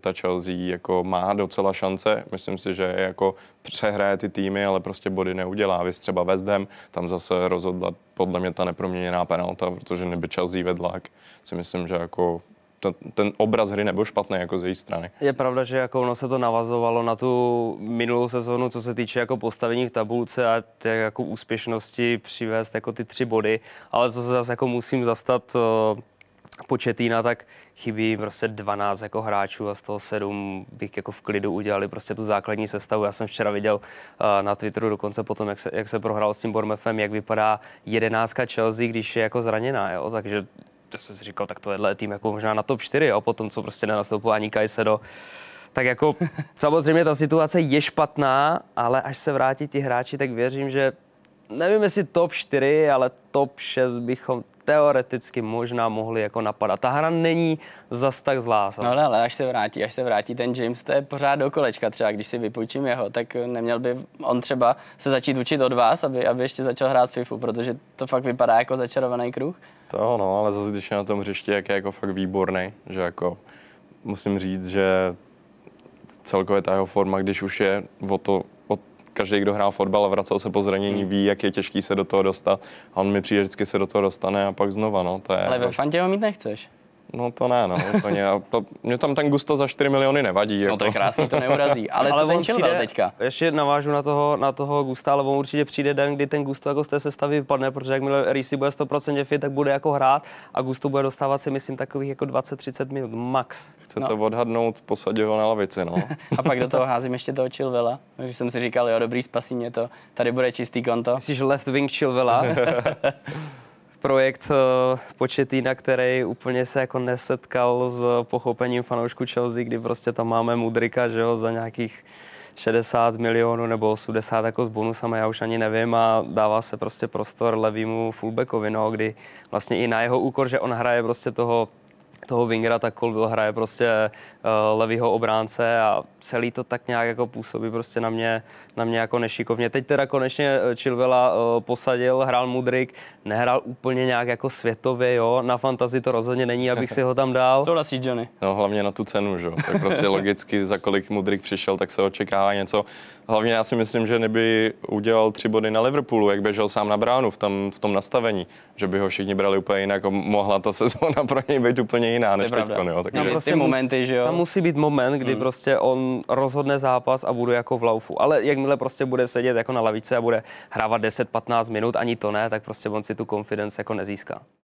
ta Chelsea jako má docela šance. Myslím si, že jako přehraje ty týmy, ale prostě body neudělá. Vy třeba West Ham, tam zase rozhodla podle mě ta neproměněná penalta, protože neby Chelsea vedla, si myslím, že jako ten obraz hry nebyl špatný jako z její strany. Je pravda, že jako ono se to navazovalo na tu minulou sezónu, co se týče jako postavení v tabulce a té jako úspěšnosti přivést jako ty 3 body, ale co se zase jako musím zastat Pochettina, tak chybí prostě 12 jako hráčů a z toho 7 bych jako v klidu udělali prostě tu základní sestavu. Já jsem včera viděl na Twitteru dokonce potom, jak se prohrál s tím Bournemouthem, jak vypadá 11 Chelsea, když je jako zraněná, jo? Takže to jsem si říkal, tak tohle je tým jako možná na top 4, jo? Potom, co prostě nenastoupil ani Caicedo. Tak jako samozřejmě ta situace je špatná, ale až se vrátí ti hráči, tak věřím, že nevím, jestli top 4, ale top 6 bychom teoreticky možná mohli jako napadat. Ta hra není zas tak zlá. No ale až se vrátí ten James, to je pořád do kolečka třeba, když si vypůjčím jeho, tak neměl by on třeba se začít učit od vás, aby ještě začal hrát FIFU, protože to fakt vypadá jako začarovaný kruh. To no, ale zase když je na tom hřišti, jak je jako fakt výborný, že jako musím říct, že celkově ta jeho forma, když už je každý, kdo hrál fotbal a vracel se po zranění, ví, jak je těžký se do toho dostat. A on mi přijde, vždycky se do toho dostane a pak znova, no. To je, ale ve Fantě ho mít nechceš? No to ne, no, úplně. A mě tam ten Gusto za 4 miliony nevadí. No to je krásný, to neurazí. Ale co ten Chilwell teďka? Ještě navážu na toho Gusta, ale on určitě přijde den, kdy ten Gusto jako z té sestavy vypadne, protože jakmile Reece bude 100% fit, tak bude jako hrát a Gusto bude dostávat si myslím takových jako 20-30 minut max. Chce to odhadnout, posadit ho na lavici, no. A pak do toho házím ještě toho Chilwella. Když jsem si říkal, jo, dobrý, spasí mě to, tady bude čistý konto. Myslíš left wing Chilwella? Projekt Pochettina, který úplně se jako nesetkal s pochopením fanoušku Chelsea, kdy prostě tam máme Mudryka, že jo, za nějakých 60 milionů nebo 80 jako s bonusama, já už ani nevím, a dává se prostě prostor levýmu fullbackovi, no, kdy vlastně i na jeho úkor, že on hraje prostě toho wingera, tak Colwill hraje prostě levýho obránce a celý to tak nějak jako působí prostě na mě jako nešikovně. Teď teda konečně Chilwella posadil, hrál Mudryk, nehrál úplně nějak jako světově, jo, na fantasy to rozhodně není, abych si ho tam dal. Souhlasíš, Johnny? No hlavně na tu cenu, že jo, tak prostě logicky, za kolik Mudryk přišel, tak se očekává něco. Hlavně já si myslím, že neby udělal 3 body na Liverpoolu, jak běžel sám na bránu v tom nastavení, že by ho všichni brali úplně jinak, mohla ta sezóna pro něj být úplně jiná než teďko, jo. Takže no, prostě ty momenty, že jo. Tam musí být moment, kdy prostě on rozhodne zápas a bude jako v laufu, ale jakmile prostě bude sedět jako na lavici a bude hrávat 10-15 minut, ani to ne, tak prostě on si tu confidence jako nezíská.